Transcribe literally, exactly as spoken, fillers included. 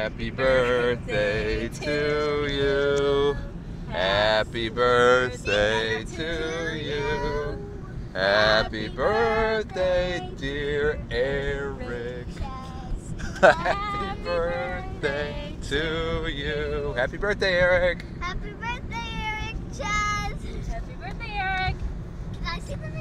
Happy birthday to you. Happy birthday to you. Happy birthday, dear Eric. Happy birthday to you. Happy birthday, Eric. Happy birthday, Eric Chez. Happy birthday, Eric. Can I see the